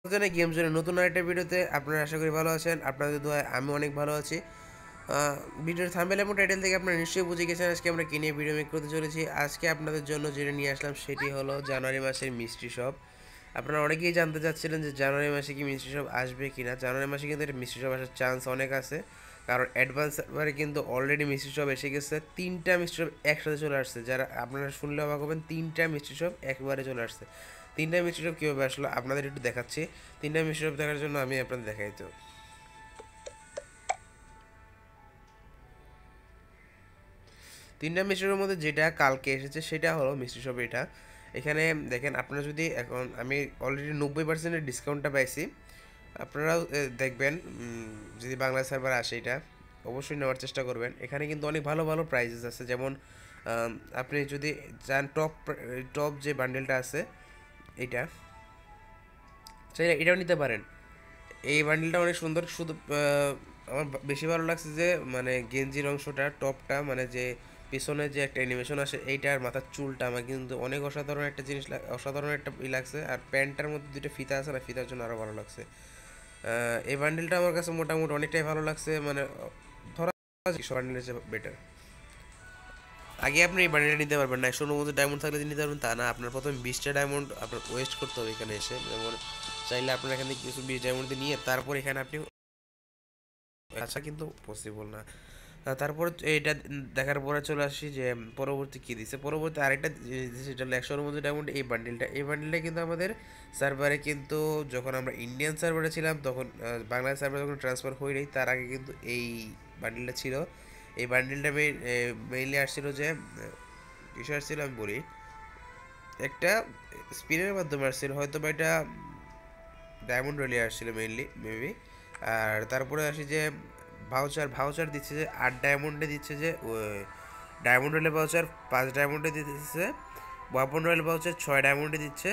জানাই গেম জোনের নতুন আরেকটা ভিডিওতে আপনারা আশা করি ভালো আছেন। আপনাদের দোয়ায় আমি অনেক ভালো আছি। ভিডিওর থাম্বনেল এবং টাইটেল থেকে আপনারা নিশ্চয়ই বুঝে গেছেন আজকে আমরা কি নিয়ে ভিডিও মেক করতে চলেছি। আজকে আপনাদের জন্য যেটা নিয়ে আসলাম সেটি হলো জানুয়ারি মাসের মিষ্টি শপ। আপনারা অনেকেই জানতে চাচ্ছিলেন যে জানুয়ারি মাসে কি মিষ্টি শপ আসবে কি না। জানুয়ারি মাসে কিন্তু এটা মিষ্টি শপ আসার চান্স অনেক আছে, কারণ অ্যাডভান্স সার্ভারে কিন্তু অলরেডি মিষ্টি শপ এসে গেছে। 3টা মিষ্টি শপ একসাথে চলে আসছে, যারা আপনারা শুনলে অবাক হবেন। 3টা মিষ্টি শপ একবারে চলে আসছে। 3টা মিষ্টি শপ কীভাবে আসলো আপনাদের একটু দেখাচ্ছি। 3টা মিষ্টি শপ দেখার জন্য আমি আপনাদের দেখাই তো। 3টা মিষ্টি শপের মধ্যে যেটা কালকে এসেছে সেটা হলো মিষ্টি শপ এটা। এখানে দেখেন, আপনারা যদি এখন আমি অলরেডি 90%-এর ডিসকাউন্টটা পাইছি। আপনারাও দেখবেন, যদি বাংলা সার্ভার আসে এটা অবশ্যই নেওয়ার চেষ্টা করবেন। এখানে কিন্তু অনেক ভালো ভালো প্রাইজেস আছে, যেমন আপনি যদি চান টপ টপ যে বান্ডেলটা আছে এটা চাইলে এটাও নিতে পারেন। এই বান্ডেলটা অনেক সুন্দর। শুধু আমার বেশি ভালো লাগছে যে মানে গেঞ্জির অংশটা, টপটা, মানে যে পিছনে যে একটা অ্যানিমেশন আসে এইটার মাথার চুলটা আমার কিন্তু অনেক অসাধারণ একটা জিনিস, অসাধারণ একটা লাগছে। আর প্যান্টটার মধ্যে দুটো ফিতা আছে না, ফিতার জন্য আরও ভালো লাগছে। এই বান্ডেলটা আমার কাছে মোটামুটি অনেকটাই ভালো লাগছে, মানে ধরা বান্ডেলের চেয়ে বেটার। আগে আপনি এই বান্ডেলটা নিতে পারবেন না, 190 ডায়মন্ড থাকলে নিতে পারবেন তা না। আপনার প্রথমে 20টা ডায়মন্ড আপনার ওয়েস্ট করতে হবে এখানে এসে। যেমন চাইলে আপনার এখানে কিছু 20 ডায়মন্ড নিয়ে তারপর এখানে আপনি আচ্ছা, কিন্তু পসিবল না। তারপর এইটা দেখার পরে চলে আসি যে পরবর্তী কী দিছে। পরবর্তী আরেকটা দিছে, সেটা হলো 190 ডায়মন্ড এই বান্ডিলটা কিন্তু আমাদের সার্ভারে, কিন্তু যখন আমরা ইন্ডিয়ান সার্ভারে ছিলাম তখন, বাংলা সার্ভারে যখন ট্রান্সফার হই নাই তার আগে কিন্তু এই বান্ডিলটা ছিল। এই বান্ডিলটা মেইনলি আসছিল যে কিসে আসছিল আমি বলি, একটা স্পিনের মাধ্যমে আসছিল, হয়তো বা এটা ডায়মন্ড রেলে আসছিল মেইনলি মেবি। আর তারপরে আসি যে ভাউচার ভাউচার দিচ্ছে যে 8 ডায়মন্ডে দিচ্ছে, যে ডায়মন্ড রয়েল ভাউচার 5 ডায়মন্ডে দিচ্ছে, ওয়াপন রয়েল ভাউচার 6 ডায়মন্ডে দিচ্ছে।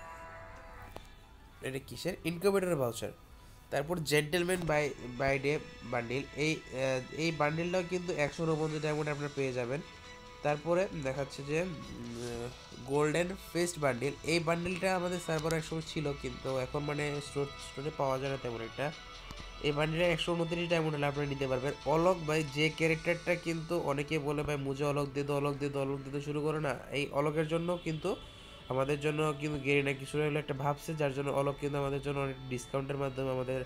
এটা কিসের ইনকিউবেটর ভাউচার। তারপর জেন্টেলম্যান বাই ডে বান্ডিল, এই বান্ডিলটাও কিন্তু 149 ডায়মন্ড আপনারা পেয়ে যাবেন। তারপরে দেখাচ্ছে যে গোল্ডেন ফেস্ট বান্ডিল, এই বান্ডিলটা আমাদের সার্ভারে একসময় ছিল, কিন্তু এখন মানে স্টোরে পাওয়া যায় না তেমন একটা। এই বান্ডিলে 129 ডায়মন্ড হলে আপনারা নিতে পারবেন। অলক ভাই যে ক্যারেক্টারটা কিন্তু অনেকে বলে ভাই মুঝে অলক দিয়ে দো, অলক দিয়ে দো, অলক দিতে শুরু করে না, এই অলকের জন্য কিন্তু আমাদের জন্য কিন্তু গেরিনা কিছু হলো একটা ভাবছে, যার জন্য অলক কিন্তু আমাদের জন্য অনেক ডিসকাউন্টের মাধ্যমে আমাদের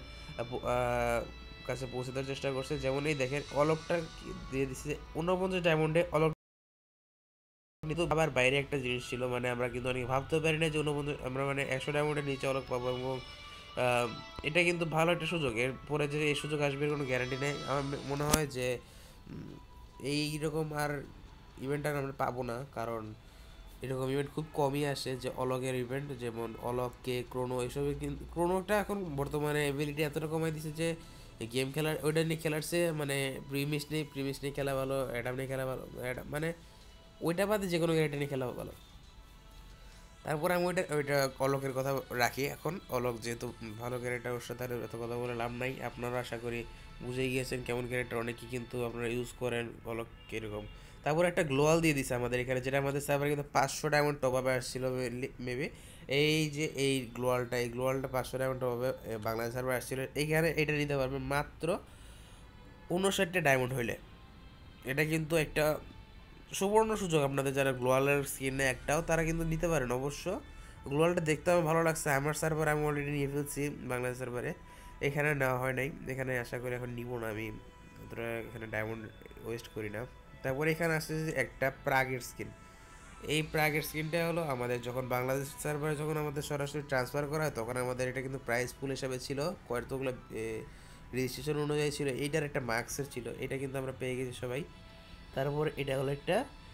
কাছে পৌঁছে দেওয়ার চেষ্টা করছে। যেমন এই দেখেন অলকটা দিয়ে দিচ্ছে 49 ডায়মন্ডে। অলক কিন্তু আবার বাইরে একটা জিনিস ছিল, মানে আমরা কিন্তু অনেক ভাবতেও পারি না যে আমরা মানে 100 ডায়মন্ডের নিচে অলক পাবো। এবং এটা কিন্তু ভালো একটা সুযোগ। এরপরে যে এই সুযোগ আসবে কোনো গ্যারান্টি নেই। আমার মনে হয় যে এইরকম আর ইভেন্ট আর আমরা পাবো না, কারণ এরকম ইভেন্ট খুব কমই আসে যে অলগের ইভেন্ট, যেমন অলগ কে ক্রোনো এসবে। কিন্তু ক্রোনোটা এখন বর্তমানে এবিলিটি এতটা কমাই দিচ্ছে যে গেম খেলার ওইটা নিয়ে খেলার চেয়ে মানে প্রিমিস নিয়ে খেলা ভালো, অ্যাডাম নিয়ে খেলা ভালো, মানে ওইটা বাদে যে কোনো ক্যারেক্টার নিয়ে খেলা ভালো। তারপর আমি ওইটা অলোকের কথা রাখি। এখন অলোক যেহেতু ভালো ক্যারেক্টার, ওর সাথে আর এত কথা বলে লাভ নাই। আপনারা আশা করি বুঝেই গিয়েছেন কেমন ক্যারেক্টার, অনেকেই কিন্তু আপনারা ইউজ করেন অলোক কীরকম। তারপর একটা গ্লোয়াল দিয়ে দিছে আমাদের এখানে, যেটা আমাদের সার্ভারে কিন্তু 500 ডায়মন্ড টপ আপে আসছিল মেবি। এই যে এই গ্লোয়ালটা 500 ডায়মন্ড টপ আপে বাংলাদেশ সার্ভারে আসছিল। এইখানে এটা নিতে পারবেন মাত্র 59টা ডায়মন্ড হইলে। এটা কিন্তু একটা সুবর্ণ সুযোগ আপনাদের, যারা গ্লোয়ালের স্কিন নেই একটাও, তারা কিন্তু নিতে পারেন অবশ্য। গ্লোয়ালটা দেখতে আমার ভালো লাগছে। আমার সার্ভার আমি অলরেডি নিয়ে ফেলছি, বাংলাদেশ সার্ভারে। এখানে নেওয়া হয় নাই, এখানে আশা করি এখন নিব না আমি, অতটা এখানে ডায়মন্ড ওয়েস্ট করি না। তারপরে এখানে আসছে যে একটা প্রাগের স্কিন। এই প্রাগের স্কিনটা হলো আমাদের যখন বাংলাদেশ সার্ভারে যখন আমাদের সরাসরি ট্রান্সফার করা হয়, তখন আমাদের এটা কিন্তু প্রাইস পুল হিসাবে ছিল, কতগুলো রেজিস্ট্রেশন অনুযায়ী ছিল। এইটার একটা মার্কসের ছিল, এটা কিন্তু আমরা পেয়ে গেছি সবাই। তারপর এটা হলো একটা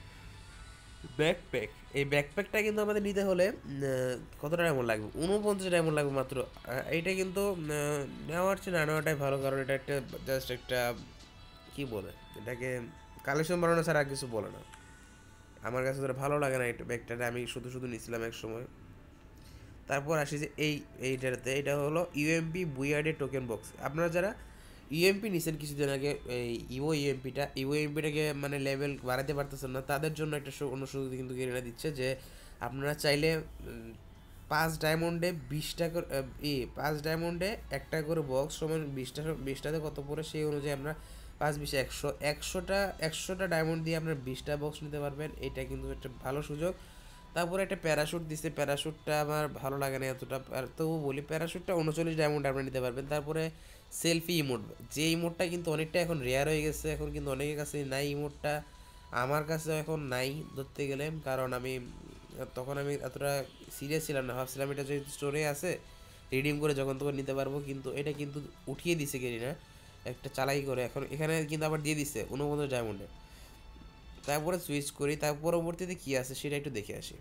ব্যাকপ্যাক। এই ব্যাকপ্যাকটা কিন্তু আমাদের নিতে হলে কত ডায়মন্ড লাগবে, 49 ডায়মন্ড লাগবে মাত্র। এইটা কিন্তু নেওয়ার চেয়ে না নেওয়াটাই ভালো, কারণ এটা একটা জাস্ট একটা কী বলে এটাকে, কালেকশন বানানো ছাড়া আর কিছু বলে না। আমার কাছে তো ভালো লাগে না এটা ব্যাগটা, আমি শুধু শুধু নিছিলাম এক সময়। তারপর আসি যে এইটাতে, এটা হলো ইউএমপি বুইয়ার্ডের টোকেন বক্স। আপনারা যারা ইউএমপি নিছেন কিছুদিন আগে, এই ইউএমপিটাকে মানে লেভেল বাড়াতে পারতেছেন না, তাদের জন্য একটা অন্য সুযোগ কিন্তু গেরিনা দিচ্ছে, যে আপনারা চাইলে 5 ডায়মন্ডে 20টা করে 5 ডায়মন্ডে একটা করে বক্স সমান 20টাতে কত পড়ে সেই অনুযায়ী আমরা 5 20 100 100টা ডায়মন্ড দিয়ে আপনার 20টা বক্স নিতে পারবেন। এটা কিন্তু একটা ভালো সুযোগ। তারপরে একটা প্যারাশুট দিছে, প্যারাশুটটা আমার ভালো লাগে না এতটা, আর তবু বলি প্যারাশুটটা 39 ডায়মন্ড আপনি নিতে পারবেন। তারপরে সেলফি ইমোট, যে ইমোটটা কিন্তু অনেকটা এখন রেয়ার হয়ে গেছে, এখন কিন্তু অনেকের কাছে নাই ইমোটটা, আমার কাছে এখন নাই ধরতে গেলে, কারণ তখন আমি এতটা সিরিয়াস ছিলাম না, ভাবছিলাম এটা যদি স্টোরে আছে রিডিম করে যখন তখন নিতে পারবো, কিন্তু এটা কিন্তু উঠিয়ে দিছে না একটা চালাই করে, এখন এখানে কিন্তু আবার দিয়ে দিছে 49 ডায়মন্ডে। তারপরে সুইচ করি, তার পরবর্তীতে কী আছে সেটা একটু দেখে আসি।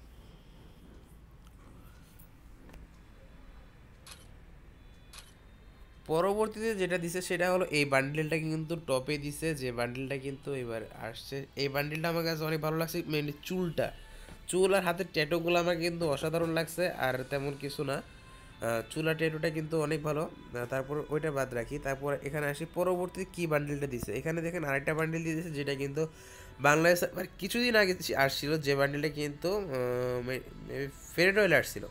পরবর্তীতে যেটা দিছে সেটা হলো এই বান্ডেলটা কিন্তু টপে দিছে, যে বান্ডেলটা কিন্তু এবার আসছে। এই বান্ডেলটা আমার কাছে অনেক ভালো লাগছে, মেনলি চুল আর হাতের ট্যাটোগুলো আমার কিন্তু অসাধারণ লাগছে, আর তেমন কিছু না। চুল আর ট্যাটোটা কিন্তু অনেক ভালো। তারপর ওইটা বাদ রাখি, তারপর এখানে আসি পরবর্তীতে কী বান্ডেলটা দিছে। এখানে দেখেন আরেকটা বান্ডেল দিয়ে দিয়েছে, যেটা কিন্তু বাংলাদেশ কিছুদিন আগে আসছিল, যে বান্ডেলটা কিন্তু ফেরেড অয়েল আসছিল।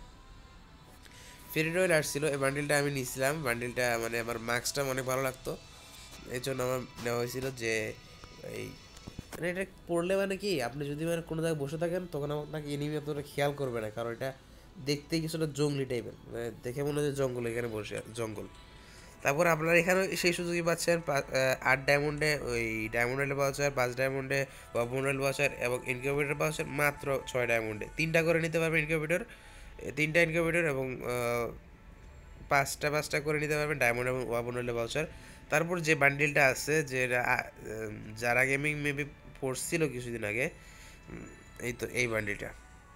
এই বান্ডিলটা আমি নিয়েছিলাম, বান্ডিলটা মানে আমার মার্কসটা অনেক ভালো লাগতো, এই জন্য আমার নেওয়া হয়েছিল। যে এই মানে এটা পড়লে মানে কি আপনি যদি মানে কোনো জায়গায় বসে থাকেন তখন আপনাকে এনিমি অতটা খেয়াল করবে না, কারণ এটা দেখতে কিছুটা জঙ্গলি টাইপের, মানে দেখে মনে হয় জঙ্গল, এখানে বসে জঙ্গল। তারপর আপনারা এখানে সেই সুযোগই পাচ্ছেন 8 ডায়মন্ডে ওই ডায়মন্ড রয়েল ভাউচার, 5 ডায়মন্ডে ওয়াপন রয়েল ভাউচার এবং ইনকিউবেটর ভাউচার মাত্র 6 ডায়মন্ডে 3টা করে নিতে পারবেন ইনকিউবেটর, 3টা ইনকিউবেটর, এবং 5টা করে নিতে পারবেন ডায়মন্ড এবং ওয়াপন রয়েল ভাউচার। তারপর যে বান্ডিলটা আছে, যে যারা গেমিং মেবি পড়ছিল কিছুদিন আগে, এই তো এই বান্ডিলটা,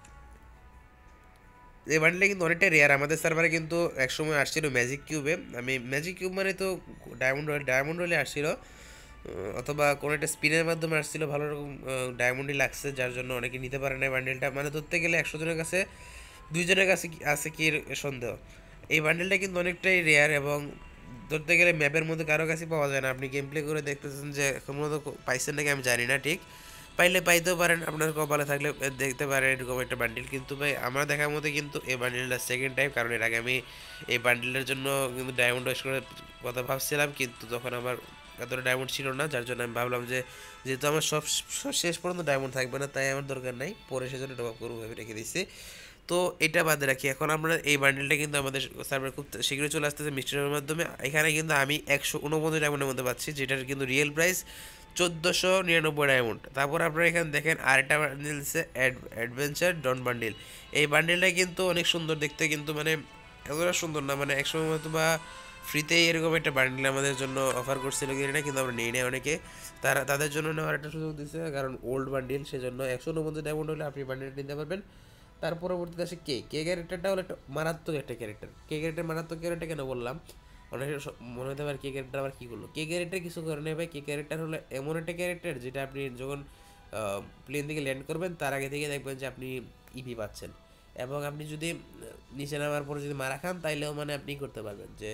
এই বান্ডেলটা কিন্তু অনেকটা রেয়ার। আমাদের সার্ভারে কিন্তু একসময় আসছিল ম্যাজিক কিউবে, আমি ম্যাজিক কিউব মানে তো ডায়মন্ড রয়েলে আসছিল, অথবা কোনো একটা স্পিনের মাধ্যমে আসছিল, ভালো রকম ডায়মন্ডই লাগছে, যার জন্য অনেকে নিতে পারে না এই বান্ডেলটা। মানে ধরতে গেলে 100 জনের কাছে 2 জনের কাছে আছে কি সন্দেহ। এই বান্ডেলটা কিন্তু অনেকটাই রেয়ার, এবং ধরতে গেলে ম্যাপের মধ্যে কারো কাছে পাওয়া যায় না। আপনি গেম প্লে করে দেখতেছেন যে কোনো তো পাইছেন নাকি আমি জানি না ঠিক, পাইলে পাইতেও পারেন, আপনার কপালে থাকলে দেখতে পারেন এরকম একটা বান্ডিল। কিন্তু ভাই আমার দেখার মধ্যে কিন্তু এই বান্ডিলটা সেকেন্ড টাইম, কারণ এর আগে আমি এই বান্ডিলের জন্য কিন্তু ডায়মন্ড ওয়েস্ট করার কথা ভাবছিলাম, কিন্তু তখন আমার এতটা ডায়মন্ড ছিল না, যার জন্য আমি ভাবলাম যে যেহেতু আমার সব শেষ পর্যন্ত ডায়মন্ড থাকবে না, তাই আমার দরকার নাই, পরে সেজন্য টপ আপ করবো ভেবে রেখে দিচ্ছি। তো এটা বাদে রাখি, এখন আমরা এই বান্ডেলটা কিন্তু আমাদের সার্ভারে খুব শীঘ্রই চলে আসতেছে মিস্টারের মাধ্যমে। এখানে কিন্তু আমি 149 ডায়মন্ডের মধ্যে পাচ্ছি, যেটার কিন্তু রিয়েল প্রাইস 1499 ডায়মন্ড। তারপর আপনারা এখানে দেখেন আরেকটা বান্ডিল দিচ্ছে অ্যাডভেঞ্চার ডন বান্ডিল। এই বান্ডিলটা কিন্তু অনেক সুন্দর দেখতে, কিন্তু মানে এতটা সুন্দর না, মানে একসময় হয়তো বা ফ্রিতেই এরকম একটা বান্ডিল আমাদের জন্য অফার করছিল কিনা, কিন্তু আমরা নিই না অনেকে, তাদের জন্য নেওয়ার একটা সুযোগ দিচ্ছে, কারণ ওল্ড বান্ডিল, সেজন্য 149 ডায়মন্ড হলে আপনি বান্ডিলটা নিতে পারবেন। তার পরবর্তীতে আসে কে ক্যারেক্টারটা হলো একটা মারাত্মক একটা ক্যারেক্টার। মারাত্মক ক্যারেক্টার কেন বললাম, অনেক মনে হতে পারে কে ক্যারেক্টার আবার কী করলো। কে ক্যারেক্টার কিছু করে নেই ভাই, কে ক্যারেক্টার হলো এমন একটা ক্যারেক্টার যেটা আপনি যখন প্লেন থেকে ল্যান্ড করবেন তার আগে থেকে দেখবেন যে আপনি ইপি পাচ্ছেন, এবং আপনি যদি নিচে নামার পরে যদি মারা খান তাইলেও মানে আপনি করতে পারবেন যে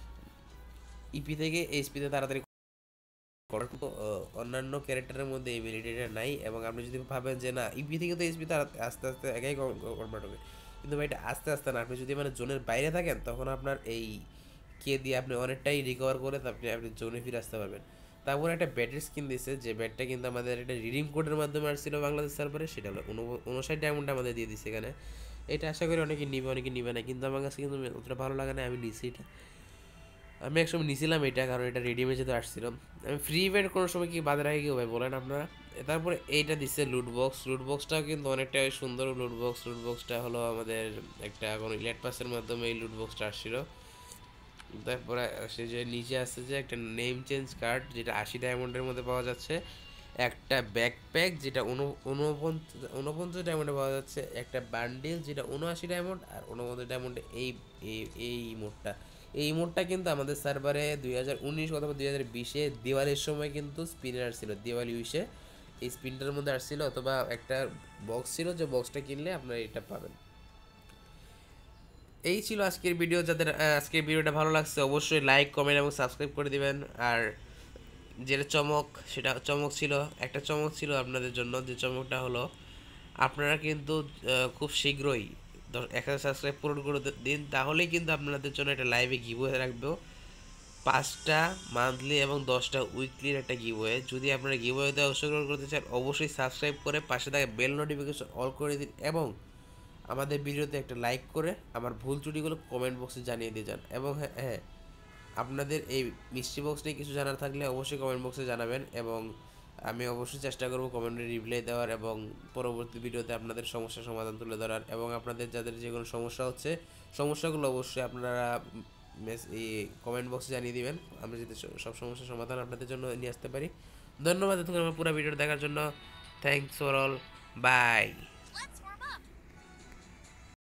ইপি থেকে এইচপিতে তাড়াতাড়ি করার মতো অন্যান্য ক্যারেক্টারের মধ্যে এই এবিলিটিটা নাই। এবং আপনি যদি ভাবেন যে না ইপি থেকে তো এইচপি আস্তে আস্তে একাই কনভার্ট হবে, কিন্তু ভাই এটা আস্তে আস্তে না, আপনি যদি মানে জোনের বাইরে থাকেন তখন আপনার এই কে দিয়ে আপনি অনেকটাই রিকভার করে আপনি জোনে ফিরে আসতে পারবেন। তারপর একটা ব্যাটের স্কিন দিয়েছে, যে ব্যাটটা কিন্তু আমাদের একটা রিডিম কোডের মাধ্যমে আসছিল বাংলাদেশ সার্ভারে, সেটা হলো 59 ডায়মন্ড আমাদের দিয়ে দিচ্ছে এখানে। এটা আশা করি অনেকে নিবে অনেকে নিবে না, কিন্তু আমার কাছে কিন্তু অতটা ভালো লাগে না, আমি নিছি এটা। আমি একসময় নিয়েছিলাম এটা, কারণ এটা রেডিমেড যেহেতু আসছিল। আমি ফ্রি ইভেন্ট কোনো সময় কি বাদে রাখি কেউ ভাই বলেন আপনারা। তারপরে এইটা দিচ্ছে লুট বক্সটাও কিন্তু অনেকটা সুন্দর লুট বক্সটা হলো আমাদের একটা কোনো ইলেট পাসের মাধ্যমে এই লুট বক্সটা আসছিল। তারপরে সে যে নিচে আসছে যে একটা নেম চেঞ্জ কার্ড, যেটা 80 ডায়মন্ডের মধ্যে পাওয়া যাচ্ছে, একটা ব্যাকপ্যাক যেটা 49 ডায়মন্ডে পাওয়া যাচ্ছে, একটা বান্ডিল যেটা 79 ডায়মন্ড, আর 49 ডায়মন্ডে এই মোডটা। এই মোডটা কিন্তু আমাদের সার্ভারে 2019 অথবা 2020-এ দিওয়ালির সময় কিন্তু স্পিনার আসছিল, দিওয়ালি উইশে এই স্পিনটার মধ্যে আসছিল, অথবা একটা বক্স ছিল, যে বক্সটা কিনলে আপনারা এটা পাবেন। এই ছিল আজকের ভিডিও। যাদের আজকের ভিডিওটা ভালো লাগছে অবশ্যই লাইক কমেন্ট এবং সাবস্ক্রাইব করে দিবেন। আর যেটা সেটা চমক ছিল আপনাদের জন্য, যে চমকটা হলো আপনারা কিন্তু খুব শীঘ্রই 1000 সাবস্ক্রাইব পূরণ করে দিন, তাহলেই কিন্তু আপনাদের জন্য একটা লাইভে গিভওয়ে রাখবো, 5টা মান্থলি এবং 10টা উইকলির একটা গিভওয়ে। যদি আপনারা গিভওয়েতে অংশগ্রহণ করতে চান অবশ্যই সাবস্ক্রাইব করে পাশে থাকা বেল নোটিফিকেশন অল করে দিন এবং আমাদের ভিডিওতে একটা লাইক করে আমার ভুল ত্রুটিগুলো কমেন্ট বক্সে জানিয়ে দিয়ে যান। এবং হ্যাঁ হ্যাঁ, আপনাদের এই মিষ্টি বক্স নিয়ে কিছু জানার থাকলে অবশ্যই কমেন্ট বক্সে জানাবেন এবং আমি অবশ্যই চেষ্টা করব কমেন্টে রিপ্লাই দেওয়ার এবং পরবর্তী ভিডিওতে আপনাদের সমস্যার সমাধান তুলে ধরার। এবং আপনাদের যাদের যে কোনো সমস্যা হচ্ছে সমস্যাগুলো অবশ্যই আপনারা এই কমেন্ট বক্সে জানিয়ে দিবেন, আমরা যাতে সব সমস্যার সমাধান আপনাদের জন্য নিয়ে আসতে পারি। ধন্যবাদ এতক্ষণ আমার পুরো ভিডিও দেখার জন্য। Thanks for all, by.